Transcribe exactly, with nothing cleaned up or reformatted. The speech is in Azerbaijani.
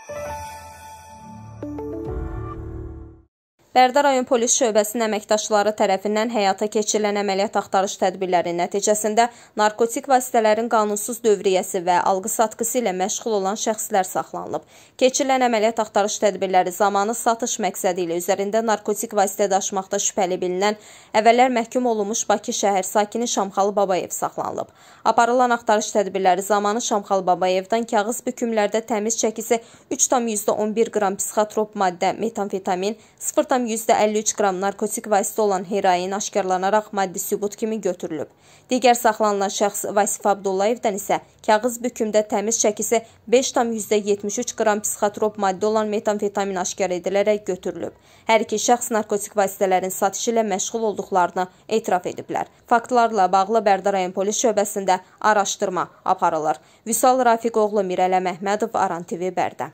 Bərdə rayon polis şöbəsinin əməkdaşları tərəfindən həyata keçirilən əməliyyat axtarış tədbirləri nəticəsində narkotik vasitələrin qanunsuz dövriyyəsi və alqı-satqısı ilə məşğul olan şəxslər saxlanılıb. Keçirilən əməliyyat axtarış tədbirləri zamanı satış məqsədi ilə üzərində narkotik vasitə daşımaqda şübhəli bilinən əvvəllər məhkum olunmuş Bakı şəhər sakini Şamxalı Babayev saxlanılıb. Aparılan axtarış tədbirləri zamanı Şamxalı Babayevdən kağız bükümlərdə təmiz çəkisi üç tam on bir qram psixotrop maddə metamfetamin, sıfır tam əlli üç qram narkotik vasitə olan heroin aşkarlanaraq maddi sübut kimi götürülüb. Digər saxlanılan şəxs Vasif Abdullayevdən isə kağız bükümdə təmiz çəkisi beş tam yetmiş üç qram psixotrop maddə olan metamfetamin aşkar edilərək götürülüb. Hər iki şəxs narkotik vasitələrin satışı ilə məşğul olduqlarını etiraf ediblər. Faktlarla bağlı Bərdə rayon polis şöbəsində araşdırma aparılır. Vüsal Rafiqoğlu, Mirələ Məhmədov, Aran T V, Bərdə.